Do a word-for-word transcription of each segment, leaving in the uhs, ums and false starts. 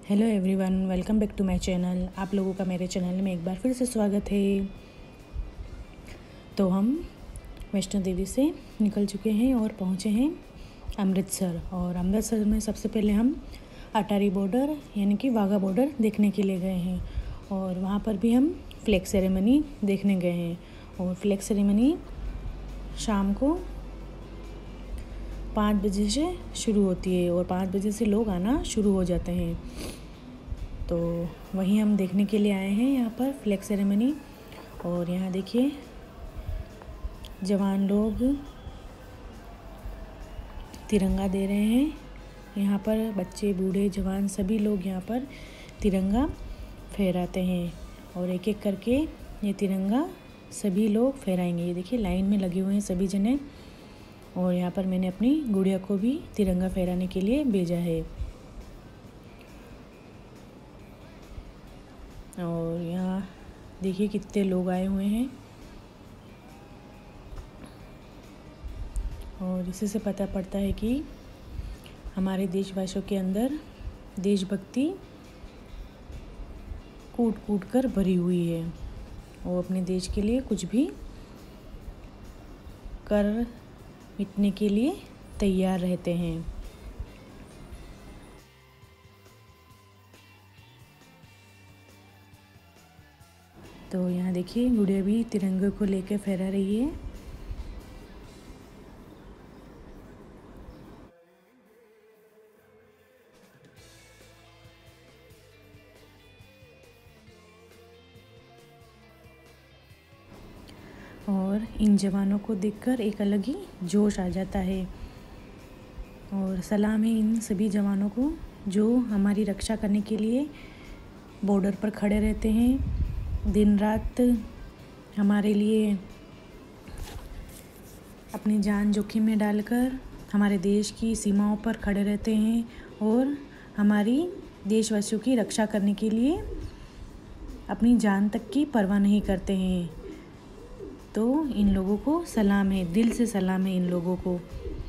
Hello everyone, welcome back to my channel. आप लोगों का मेरे चैनल में एक बार फिर से स्वागत है। तो हम वैष्णो देवी से निकल चुके हैं और पहुँचे हैं अमृतसर। और अमृतसर में सबसे पहले हम अटारी बॉर्डर यानी कि वाघा बॉर्डर देखने के लिए गए हैं। और वहाँ पर भी हम फ्लैग सेरेमनी देखने गए हैं। और फ्लैग सेरेमनी शाम को पाँच बजे से शुरू होती है और पाँच बजे से लोग आना शुरू हो जाते हैं। तो वहीं हम देखने के लिए आए हैं यहाँ पर फ्लैग सेरेमनी। और यहाँ देखिए जवान लोग तिरंगा दे रहे हैं। यहाँ पर बच्चे, बूढ़े, जवान सभी लोग यहाँ पर तिरंगा फहराते हैं। और एक एक करके ये तिरंगा सभी लोग फहराएंगे। ये देखिए लाइन में लगे हुए हैं सभी जने। और यहाँ पर मैंने अपनी गुड़िया को भी तिरंगा फहराने के लिए भेजा है। और यहाँ देखिए कितने लोग आए हुए हैं। और इसी से पता पड़ता है कि हमारे देशवासियों के अंदर देशभक्ति कूट कूट कर भरी हुई है। वो अपने देश के लिए कुछ भी कर मिटने के लिए तैयार रहते हैं। तो यहाँ देखिए गुड़िया भी तिरंगे को लेकर फहरा रही है। और इन जवानों को देखकर एक अलग ही जोश आ जाता है। और सलाम है इन सभी जवानों को जो हमारी रक्षा करने के लिए बॉर्डर पर खड़े रहते हैं, दिन रात हमारे लिए अपनी जान जोखिम में डालकर हमारे देश की सीमाओं पर खड़े रहते हैं और हमारी देशवासियों की रक्षा करने के लिए अपनी जान तक की परवाह नहीं करते हैं। तो इन लोगों को सलाम है, दिल से सलाम है इन लोगों को।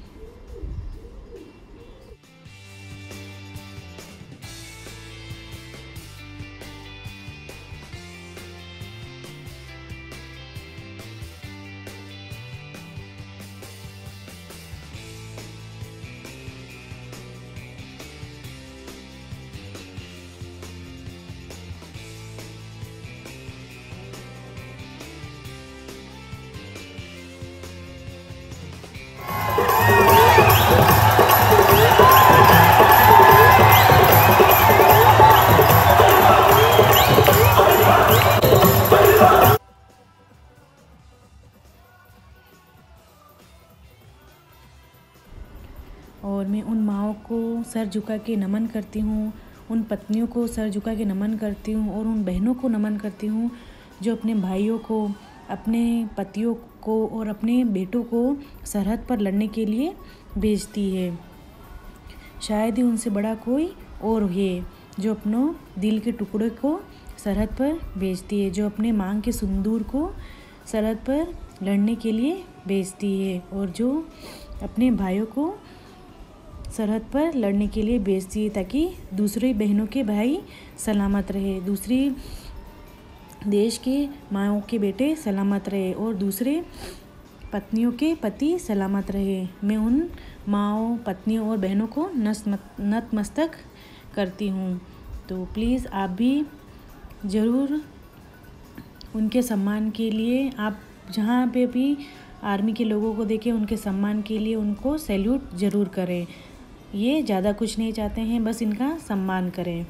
और मैं उन माँओं को सर झुका के नमन करती हूँ, उन पत्नियों को सर झुका के नमन करती हूँ और उन बहनों को नमन करती हूँ जो अपने भाइयों को, अपने पतियों को और अपने बेटों को सरहद पर लड़ने के लिए भेजती है। शायद ही उनसे बड़ा कोई और है जो अपनों दिल के टुकड़े को सरहद पर भेजती है, जो अपने मांग के सिंदूर को सरहद पर लड़ने के लिए भेजती है और जो अपने भाइयों को सरहद पर लड़ने के लिए भेजती है ताकि दूसरी बहनों के भाई सलामत रहे, दूसरी देश के माँओं के बेटे सलामत रहे और दूसरे पत्नियों के पति सलामत रहे। मैं उन माँओं, पत्नियों और बहनों को नतमस्तक करती हूँ। तो प्लीज़ आप भी ज़रूर उनके सम्मान के लिए, आप जहाँ पे भी आर्मी के लोगों को देखें उनके सम्मान के लिए उनको सैल्यूट ज़रूर करें। ये ज़्यादा कुछ नहीं चाहते हैं, बस इनका सम्मान करें।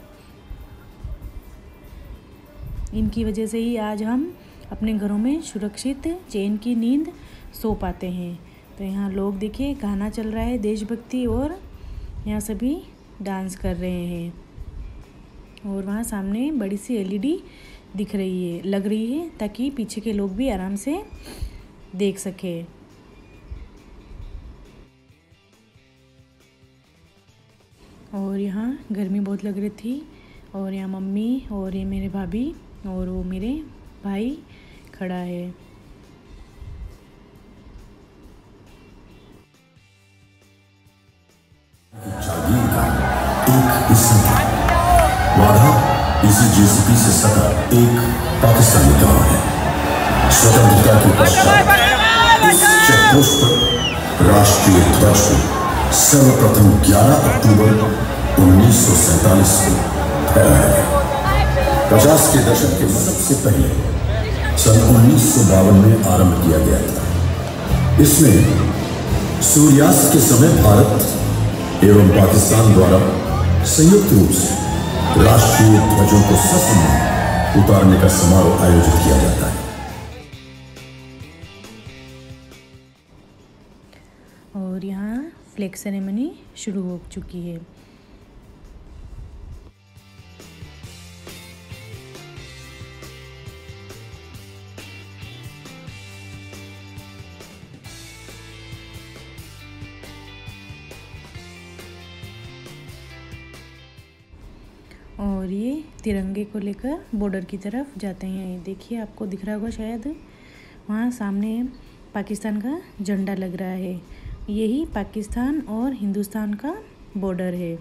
इनकी वजह से ही आज हम अपने घरों में सुरक्षित चैन की नींद सो पाते हैं। तो यहाँ लोग देखिए गाना चल रहा है देशभक्ति और यहाँ सभी डांस कर रहे हैं। और वहाँ सामने बड़ी सी एलईडी दिख रही है, लग रही है ताकि पीछे के लोग भी आराम से देख सके। और यहाँ गर्मी बहुत लग रही थी और यहाँ मम्मी और ये मेरे भाभी और वो मेरे भाई खड़ा है। एक वादा इसी जेसीपी से सटा एक पाकिस्तानी गांव है। स्वतंत्रता के पश्चात इस चेकपोस्ट पर राष्ट्रीय ध्वज को सर्वप्रथम ग्यारह अक्टूबर उन्नीस सौ सैतालीस को फहराया गया। पचास के दशक के सबसे पहले सन उन्नीस सौ बावन में आरंभ किया गया था। इसमें सूर्यास्त के समय भारत एवं पाकिस्तान द्वारा संयुक्त रूप से राष्ट्रीय ध्वजों को ससम्मान उतारने का समारोह आयोजित किया जाता है। और यहाँ फ्लैग सेरेमनी शुरू हो चुकी है। और ये तिरंगे को लेकर बॉर्डर की तरफ जाते हैं। देखिए, आपको दिख रहा होगा शायद, वहाँ सामने पाकिस्तान का झंडा लग रहा है। यही पाकिस्तान और हिंदुस्तान का बॉर्डर है।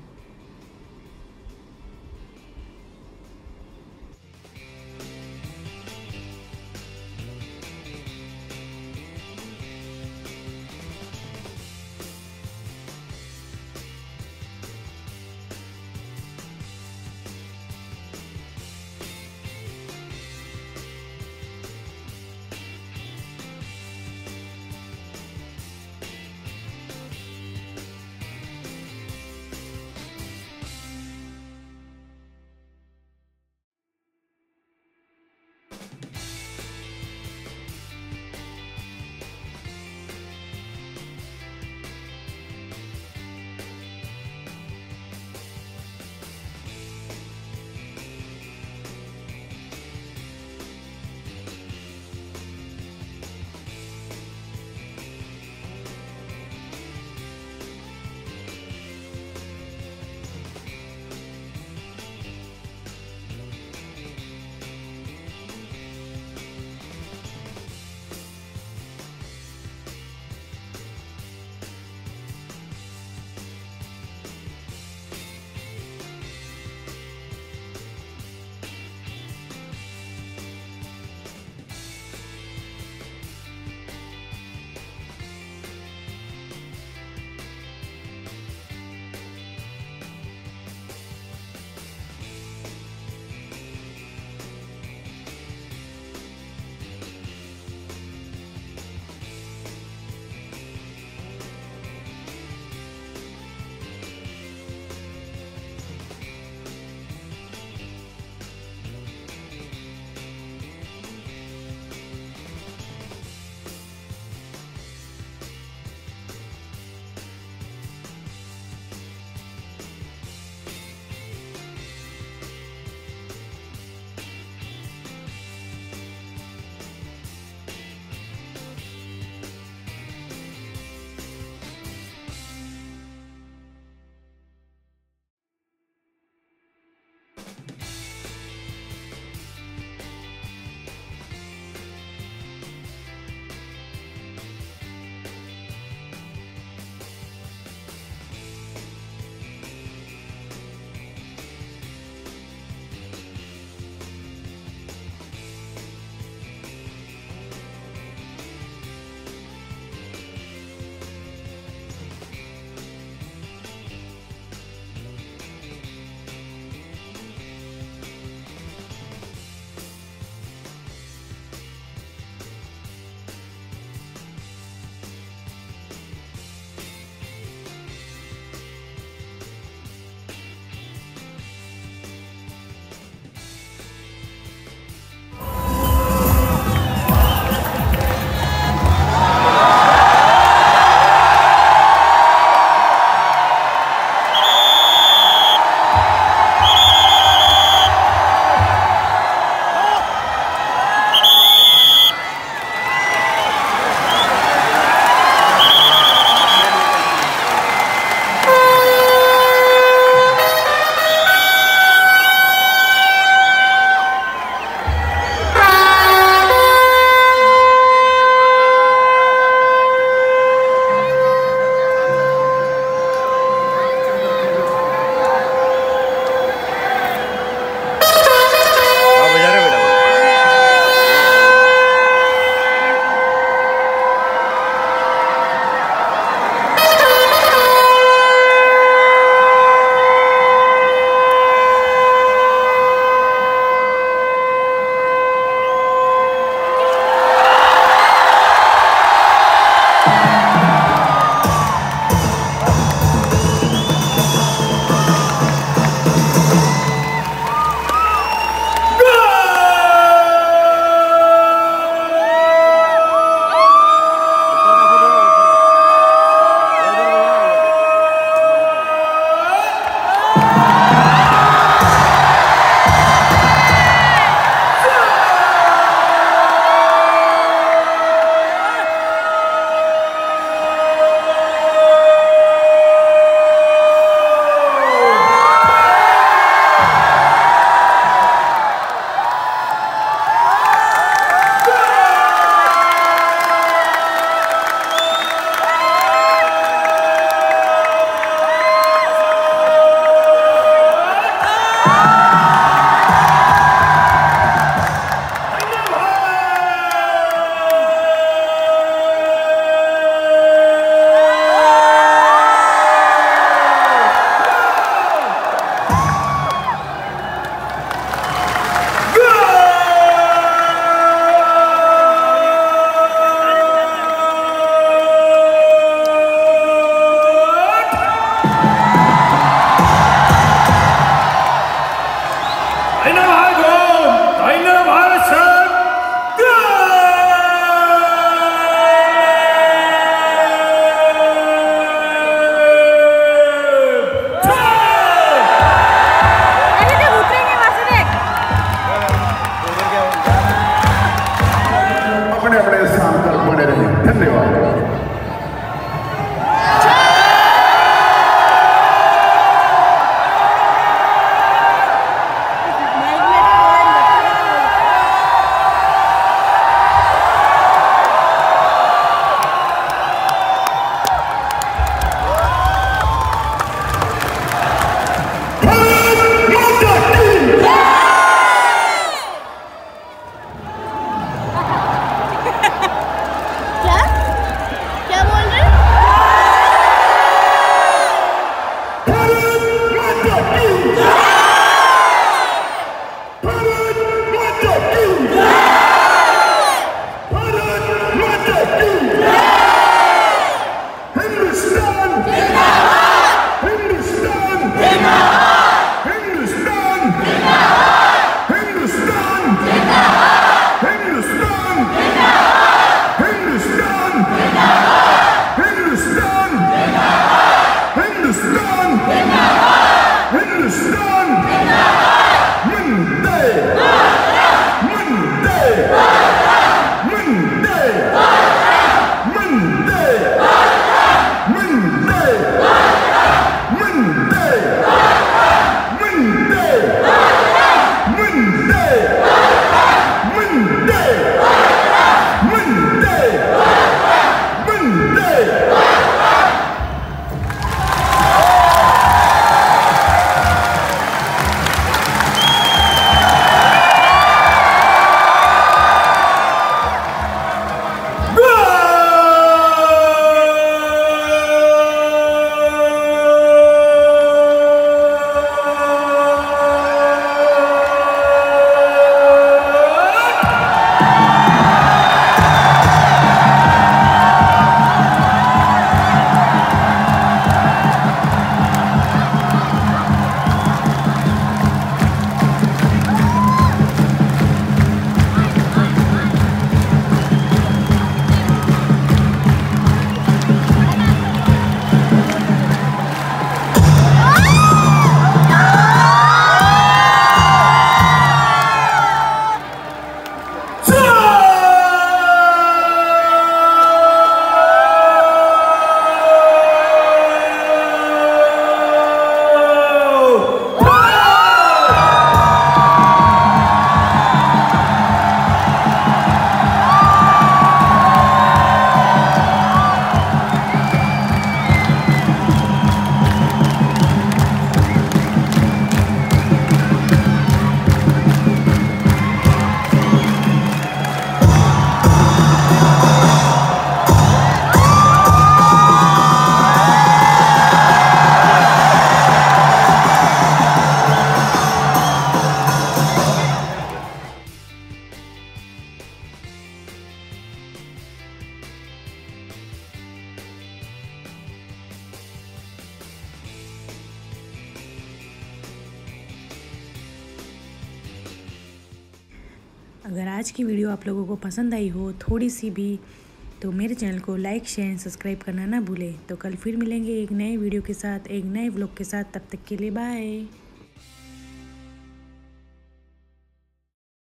अगर आज की वीडियो आप लोगों को पसंद आई हो थोड़ी सी भी, तो मेरे चैनल को लाइक शेयर सब्सक्राइब करना ना भूलें। तो कल फिर मिलेंगे एक नए वीडियो के साथ, एक नए व्लॉग के साथ। तब तक के लिए बाय।